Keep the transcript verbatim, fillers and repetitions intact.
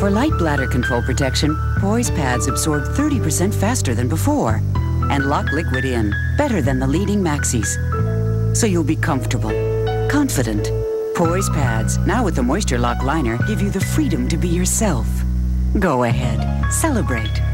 For light bladder control protection, Poise pads absorb thirty percent faster than before and lock liquid in better than the leading maxis. So you'll be comfortable, confident. Poise pads, now with the Moisture Lock liner, give you the freedom to be yourself. Go ahead, celebrate.